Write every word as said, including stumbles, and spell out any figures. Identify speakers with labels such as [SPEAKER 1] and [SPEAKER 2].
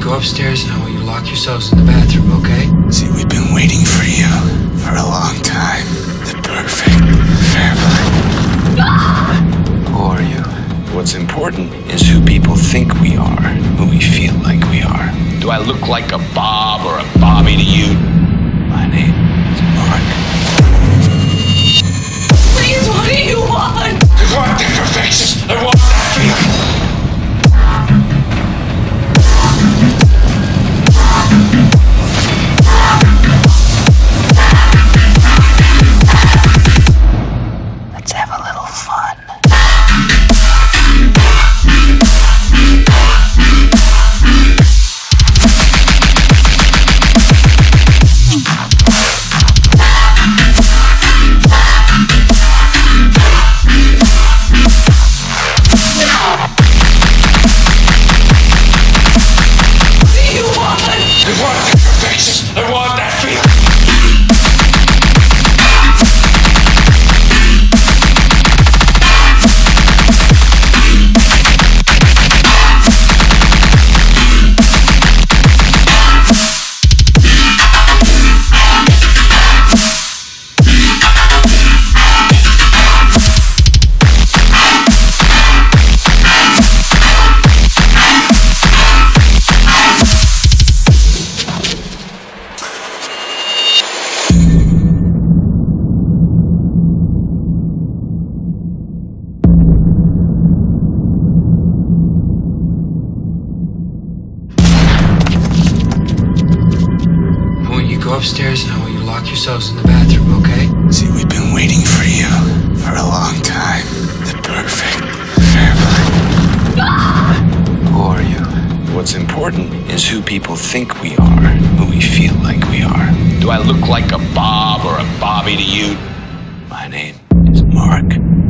[SPEAKER 1] go upstairs and I want you to lock yourselves in the bathroom, okay?
[SPEAKER 2] See, we've been waiting for you for a long time. The perfect family.
[SPEAKER 1] Who are you?
[SPEAKER 2] What's important is who people think we are, who we feel like we are.
[SPEAKER 3] Do I look like a Bob or a Bobby to you?
[SPEAKER 2] My name is Mark.
[SPEAKER 4] Please, what do you want?
[SPEAKER 3] I want that perfection. I want that feeling.
[SPEAKER 4] Let's have a little fun.
[SPEAKER 1] Go upstairs and I want you to lock yourselves in the bathroom, okay?
[SPEAKER 2] See, we've been waiting for you for a long time. The perfect family.
[SPEAKER 1] Who are you?
[SPEAKER 2] What's important is who people think we are, who we feel like we are.
[SPEAKER 3] Do I look like a Bob or a Bobby to you?
[SPEAKER 2] My name is Mark.